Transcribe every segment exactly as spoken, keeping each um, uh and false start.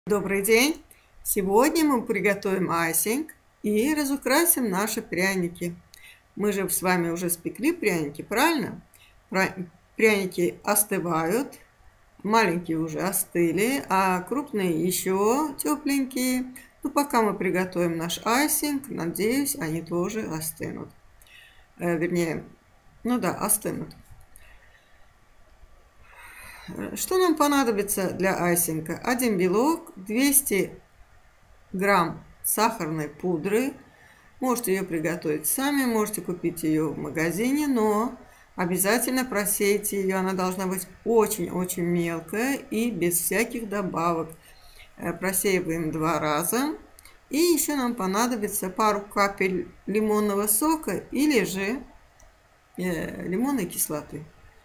Добрый день! Сегодня мы приготовим айсинг и разукрасим наши пряники. Мы же с вами уже спекли пряники, правильно? Пряники остывают, маленькие уже остыли, а крупные еще тепленькие. Но пока мы приготовим наш айсинг, надеюсь, они тоже остынут. Э, вернее, ну да, остынут. Что нам понадобится для айсинга? Один белок, двести грамм сахарной пудры. Можете ее приготовить сами, можете купить ее в магазине, но обязательно просейте ее. Она должна быть очень-очень мелкая и без всяких добавок. Просеиваем два раза. И еще нам понадобится пару капель лимонного сока или же э, лимонной кислоты.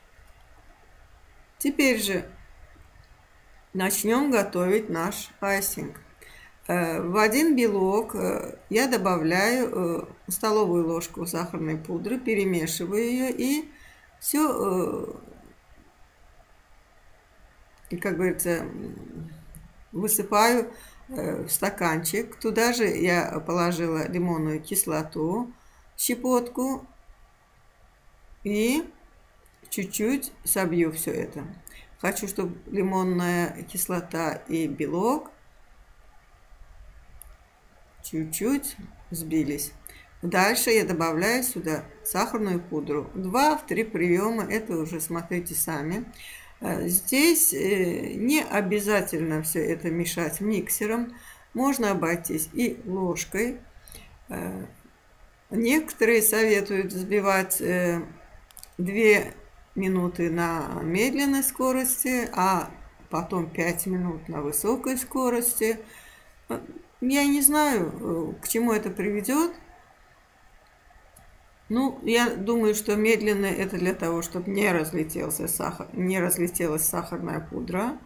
Теперь же начнем готовить наш айсинг. В один белок я добавляю столовую ложку сахарной пудры, перемешиваю ее и все, как говорится, высыпаю в стаканчик. Туда же я положила лимонную кислоту, щепотку и чуть-чуть собью все это. Хочу, чтобы лимонная кислота и белок чуть-чуть взбились. Дальше я добавляю сюда сахарную пудру. два-три приема, это уже смотрите сами. Здесь не обязательно все это мешать миксером. Можно обойтись и ложкой. Некоторые советуют взбивать две минуты на медленной скорости, а потом пять минут на высокой скорости. Я не знаю, к чему это приведет. Ну, я думаю, что медленно это для того, чтобы не разлетелся сахар, не разлетелась сахарная пудра.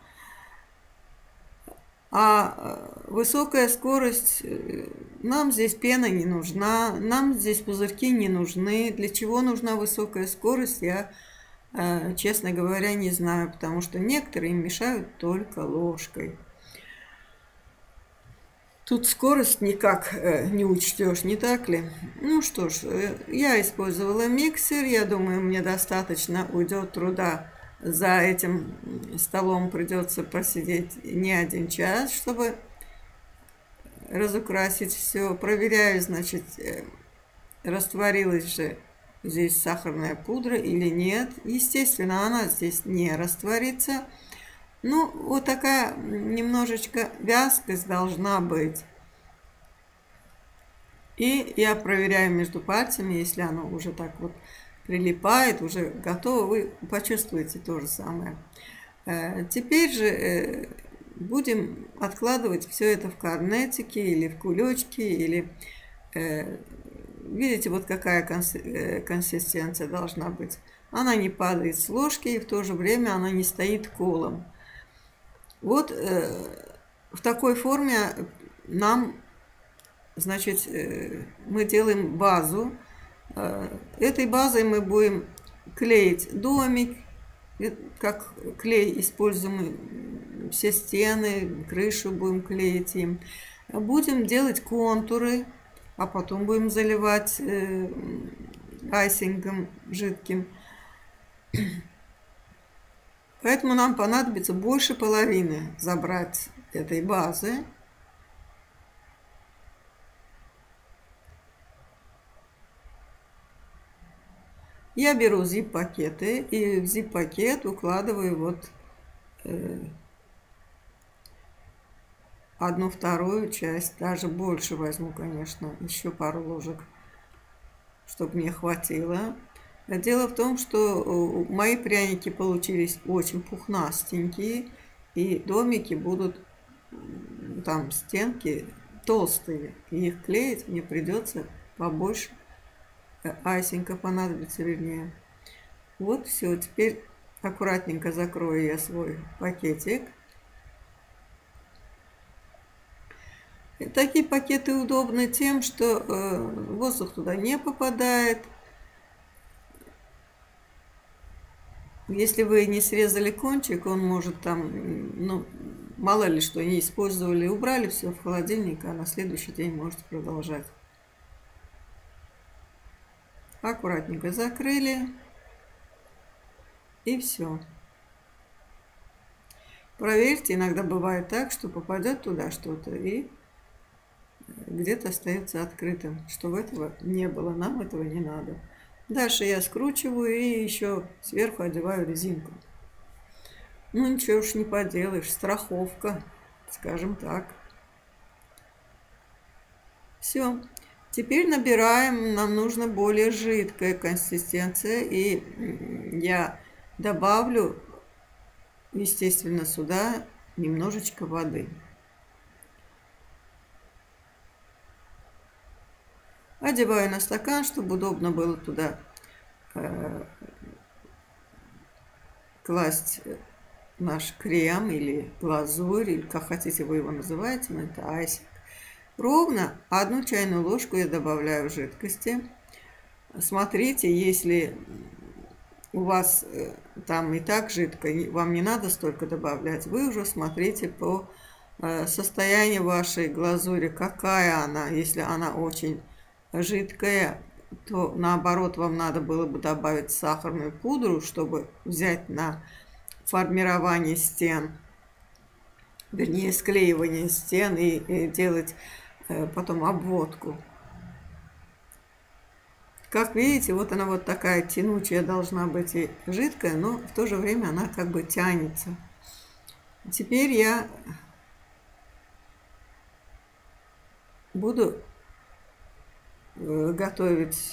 А высокая скорость, нам здесь пена не нужна, нам здесь пузырьки не нужны. Для чего нужна высокая скорость, я, честно говоря, не знаю, потому что некоторые мешают только ложкой. Тут скорость никак не учтешь, не так ли? Ну что ж, я использовала миксер. Я думаю, мне достаточно уйдет труда. За этим столом придется посидеть не один час, чтобы разукрасить все. Проверяю, значит, растворилась же здесь сахарная пудра или нет. Естественно, она здесь не растворится. Ну, вот такая немножечко вязкость должна быть. И я проверяю между пальцами, если оно уже так вот прилипает, уже готово, вы почувствуете то же самое. Теперь же будем откладывать все это в корнетики или в кулечки, или видите, вот какая консистенция должна быть. Она не падает с ложки, и в то же время она не стоит колом. Вот э, в такой форме нам, значит, э, мы делаем базу. Э, этой базой мы будем клеить домик, как клей используем все стены, крышу будем клеить им. Будем делать контуры, а потом будем заливать э, айсингом жидким. Поэтому нам понадобится больше половины забрать этой базы. Я беру зип-пакеты и в зип-пакет укладываю вот э, одну вторую часть, даже больше возьму, конечно, еще пару ложек, чтобы мне хватило. Дело в том, что мои пряники получились очень пухнастенькие, и домики будут, там стенки толстые, и их клеить мне придется побольше, айсинга понадобится, вернее. Вот все, теперь аккуратненько закрою я свой пакетик. Такие пакеты удобны тем, что воздух туда не попадает. Если вы не срезали кончик, он может там, ну, мало ли что не использовали, убрали все в холодильник, а на следующий день можете продолжать. Аккуратненько закрыли. И все. Проверьте, иногда бывает так, что попадет туда что-то и где-то остается открытым, чтобы этого не было. Нам этого не надо. Дальше я скручиваю и еще сверху одеваю резинку. Ну ничего уж не поделаешь, страховка, скажем так. Все. Теперь набираем, нам нужна более жидкая консистенция, и я добавлю, естественно, сюда немножечко воды. Одеваю на стакан, чтобы удобно было туда э, класть наш крем или глазурь, или как хотите вы его называете, но это айсинг. Ровно одну чайную ложку я добавляю жидкости. Смотрите, если у вас там и так жидко, вам не надо столько добавлять, вы уже смотрите по состоянию вашей глазури, какая она. Если она очень жидкая, то наоборот вам надо было бы добавить сахарную пудру, чтобы взять на формирование стен, вернее склеивание стен и, и делать потом обводку. Как видите, вот она вот такая тянучая должна быть и жидкая, но в то же время она как бы тянется. Теперь я буду готовить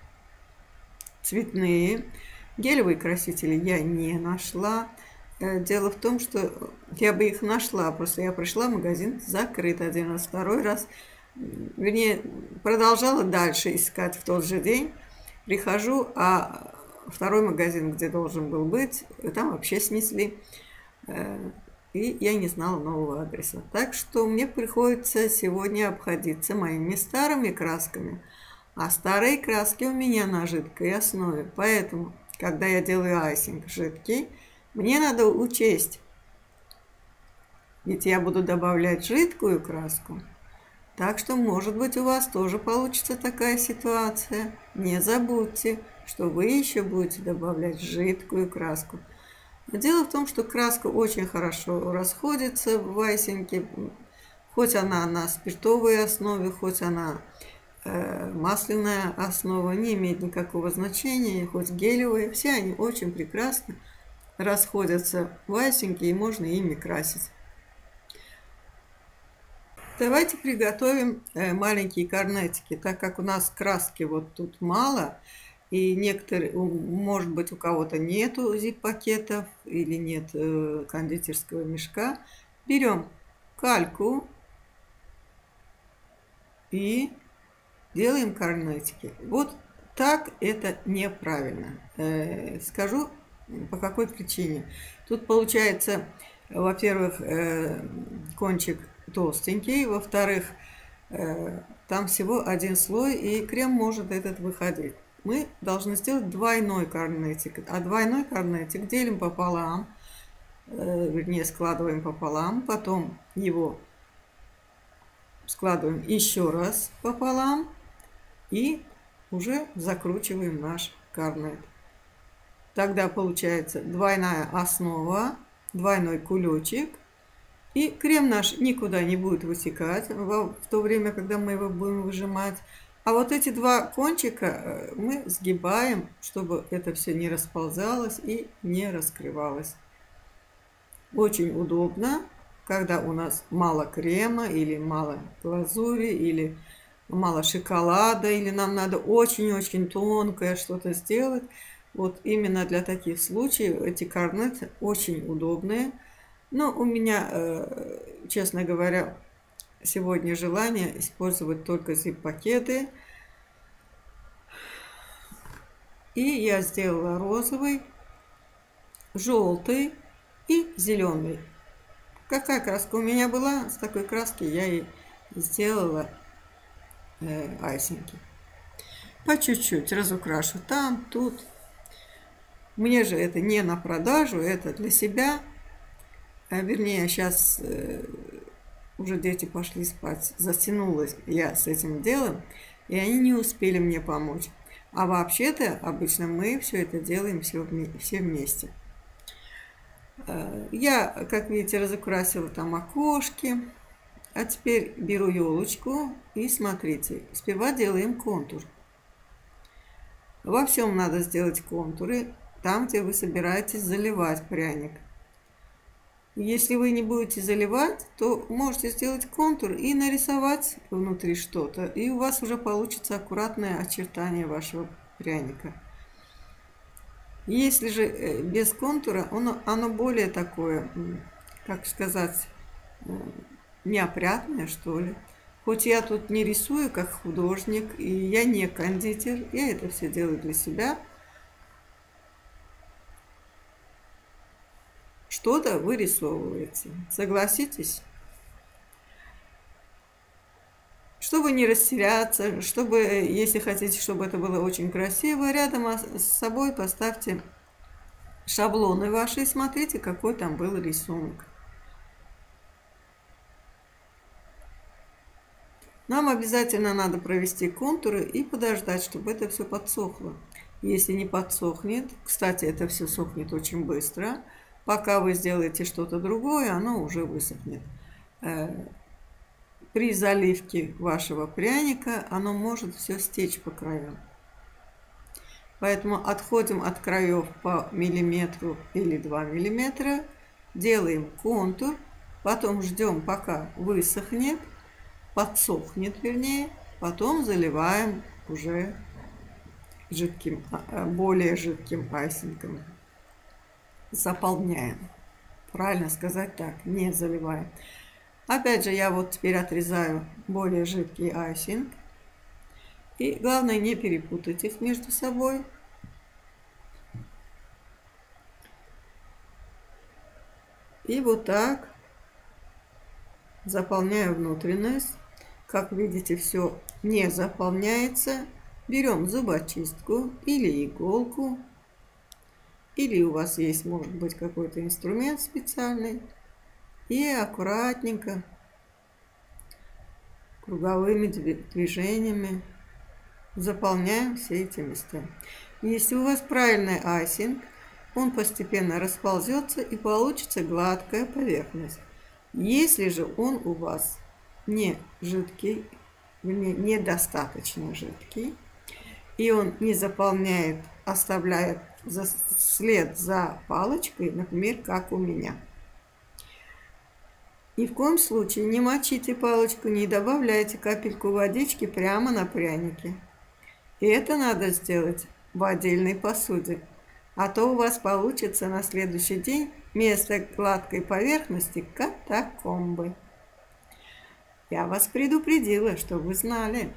цветные. Гелевые красители я не нашла. Дело в том, что я бы их нашла, просто я пришла в магазин закрыт один раз, второй раз, вернее, продолжала дальше искать в тот же день. Прихожу, а второй магазин, где должен был быть, там вообще снесли, и я не знала нового адреса. Так что мне приходится сегодня обходиться моими старыми красками, а старые краски у меня на жидкой основе, поэтому, когда я делаю айсинг жидкий, мне надо учесть, ведь я буду добавлять жидкую краску, так что, может быть, у вас тоже получится такая ситуация. Не забудьте, что вы еще будете добавлять жидкую краску. Дело в том, что краска очень хорошо расходится в айсинге, хоть она на спиртовой основе, хоть она э, масляная основа, не имеет никакого значения, хоть гелевые, все они очень прекрасно расходятся в айсинге, и можно ими красить. Давайте приготовим маленькие корнетики, так как у нас краски вот тут мало, и некоторые, может быть, у кого-то нету зип-пакетов или нет кондитерского мешка. Берем кальку и делаем корнетики. Вот так это неправильно. Скажу, по какой причине. Тут получается, во-первых, кончик толстенький, во-вторых, там всего один слой, и крем может этот выходить. Мы должны сделать двойной корнетик, а двойной корнетик делим пополам, вернее складываем пополам, потом его складываем еще раз пополам и уже закручиваем наш корнет. Тогда получается двойная основа, двойной кулечек, и крем наш никуда не будет вытекать в то время, когда мы его будем выжимать. А вот эти два кончика мы сгибаем, чтобы это все не расползалось и не раскрывалось. Очень удобно, когда у нас мало крема или мало глазури, или мало шоколада, или нам надо очень-очень тонкое что-то сделать. Вот именно для таких случаев эти корнеты очень удобные. Но у меня, честно говоря, сегодня желание использовать только зип-пакеты. И я сделала розовый, желтый и зеленый. Какая краска у меня была, с такой краски я и сделала э, айсинги. По чуть-чуть разукрашу там, тут. Мне же это не на продажу, это для себя. А, вернее, сейчас э, уже дети пошли спать. Затянулась я с этим делом, и они не успели мне помочь. А вообще-то обычно мы все это делаем все, все вместе. Я, как видите, разукрасила там окошки. А теперь беру елочку и смотрите, сперва делаем контур. Во всем надо сделать контуры, там, где вы собираетесь заливать пряник. Если вы не будете заливать, то можете сделать контур и нарисовать внутри что-то, и у вас уже получится аккуратное очертание вашего пряника. Если же без контура, оно, оно более такое, как сказать, неопрятное, что ли. Хоть я тут не рисую как художник, и я не кондитер, я это все делаю для себя. Что-то вырисовываете, согласитесь? Чтобы не растеряться, чтобы, если хотите, чтобы это было очень красиво, рядом с собой поставьте шаблоны ваши и смотрите, какой там был рисунок. Нам обязательно надо провести контуры и подождать, чтобы это все подсохло. Если не подсохнет, кстати, это все сохнет очень быстро, пока вы сделаете что-то другое, оно уже высохнет. При заливке вашего пряника оно может все стечь по краям. Поэтому отходим от краев по миллиметру или два миллиметра, делаем контур, потом ждем, пока высохнет, подсохнет, вернее, потом заливаем уже жидким, более жидким айсингом. Заполняем. Правильно сказать так, не заливаем. Опять же, я вот теперь отрезаю более жидкий айсинг. И главное, не перепутать их между собой. И вот так заполняю внутренность. Как видите, все не заполняется. Берем зубочистку или иголку. Или у вас есть, может быть, какой-то инструмент специальный. И аккуратненько, круговыми движениями заполняем все эти места. Если у вас правильный айсинг, он постепенно расползется и получится гладкая поверхность. Если же он у вас не жидкий, недостаточно жидкий, и он не заполняет, оставляет след за палочкой, например, как у меня. Ни в коем случае не мочите палочку, не добавляйте капельку водички прямо на пряники. И это надо сделать в отдельной посуде. А то у вас получится на следующий день вместо гладкой поверхности катакомбы. Я вас предупредила, чтобы вы знали.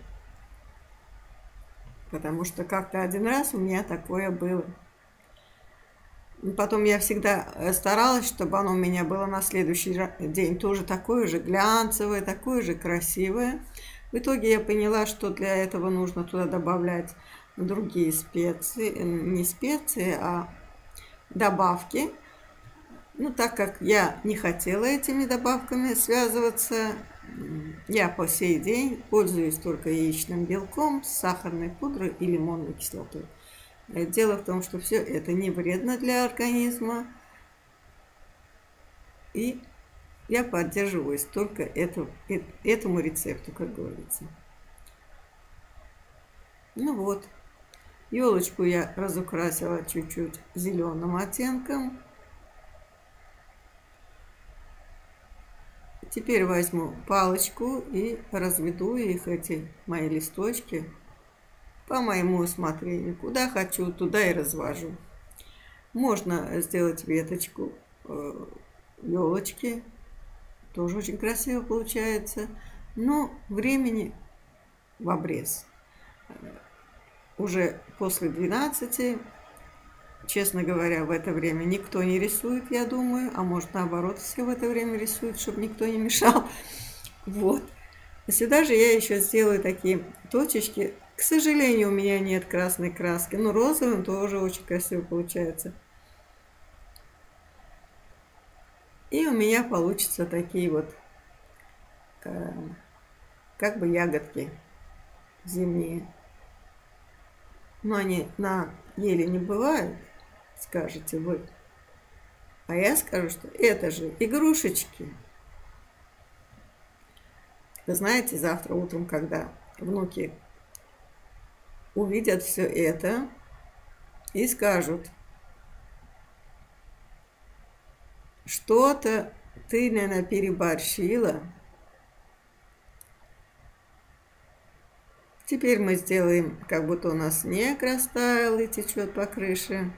Потому что как-то один раз у меня такое было. Потом я всегда старалась, чтобы оно у меня было на следующий день тоже такое же глянцевое, такое же красивое. В итоге я поняла, что для этого нужно туда добавлять другие специи, не специи, а добавки. Ну, так как я не хотела этими добавками связываться, я по сей день пользуюсь только яичным белком, сахарной пудрой и лимонной кислотой. Дело в том, что все это не вредно для организма, и я поддерживаюсь только эту, этому рецепту, как говорится. Ну вот, елочку я разукрасила чуть-чуть зеленым оттенком. Теперь возьму палочку и разведу их, эти мои листочки, по моему усмотрению. Куда хочу, туда и развожу. Можно сделать веточку елочки. Тоже очень красиво получается. Но времени в обрез. Уже после двенадцати, честно говоря, в это время никто не рисует, я думаю. А может, наоборот, все в это время рисуют, чтобы никто не мешал. Вот. Сюда же я еще сделаю такие точечки. К сожалению, у меня нет красной краски, но розовым тоже очень красиво получается. И у меня получатся такие вот э, как бы ягодки зимние. Но они на еле не бывают, скажете вы. А я скажу, что это же игрушечки. Вы знаете, завтра утром, когда внуки увидят все это и скажут: что-то ты, наверное, переборщила. Теперь мы сделаем, как будто у нас снег растаял и течет по крыше.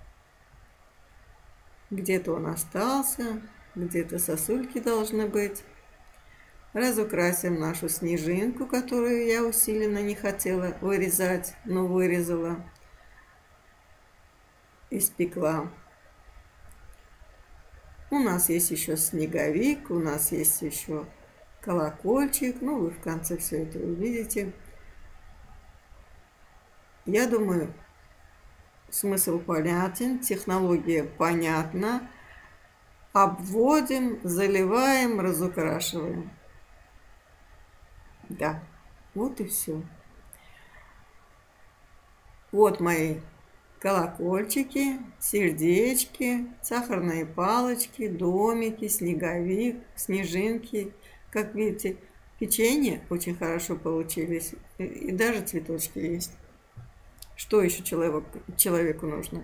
Где-то он остался, где-то сосульки должны быть. Разукрасим нашу снежинку, которую я усиленно не хотела вырезать, но вырезала, испекла. У нас есть еще снеговик, у нас есть еще колокольчик. Ну, вы в конце все это увидите. Я думаю, смысл понятен, технология понятна. Обводим, заливаем, разукрашиваем. Да, вот и все. Вот мои колокольчики, сердечки, сахарные палочки, домики, снеговик, снежинки. Как видите, печенье очень хорошо получились, и даже цветочки есть. Что еще человеку, человеку нужно?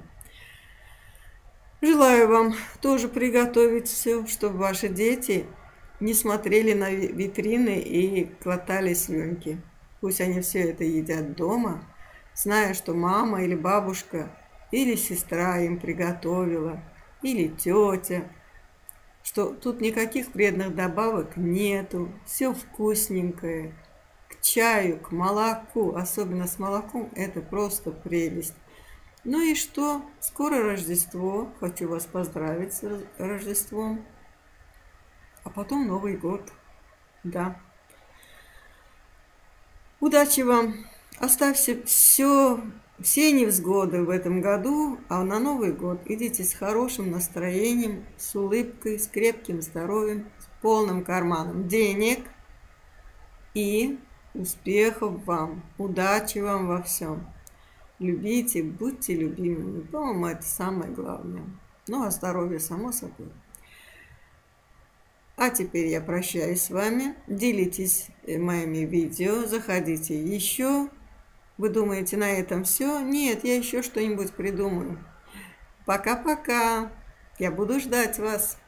Желаю вам тоже приготовить все, чтобы ваши дети не смотрели на витрины и глотали слюнки. Пусть они все это едят дома, зная, что мама или бабушка или сестра им приготовила, или тетя, что тут никаких вредных добавок нету, все вкусненькое. К чаю, к молоку, особенно с молоком, это просто прелесть. Ну и что? Скоро Рождество. Хочу вас поздравить с Рождеством. А потом Новый год. Да. Удачи вам. Оставьте все, все невзгоды в этом году, а на Новый год идите с хорошим настроением, с улыбкой, с крепким здоровьем, с полным карманом денег и успехов вам, удачи вам во всем. Любите, будьте любимыми. По-моему, это самое главное. Ну, а здоровье само собой. А теперь я прощаюсь с вами. Делитесь моими видео, заходите еще. Вы думаете, на этом все? Нет, я еще что-нибудь придумаю. Пока-пока. Я буду ждать вас.